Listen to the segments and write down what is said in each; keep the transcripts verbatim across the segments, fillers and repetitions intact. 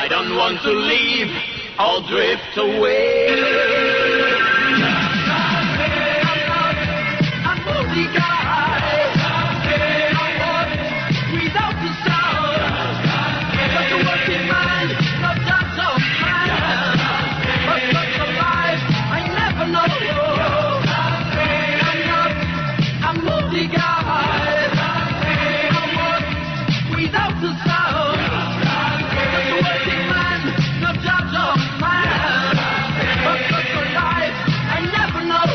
I don't want to leave or drift away. I'm multi guy. Without the sound, but the working man, no doubt of man. But such a life I never know. I'm not, I'm multi guy. Without the sound, but the working man, no doubt of man. But such a life I never know.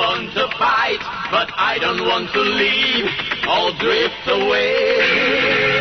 But I don't want to leave or drift away.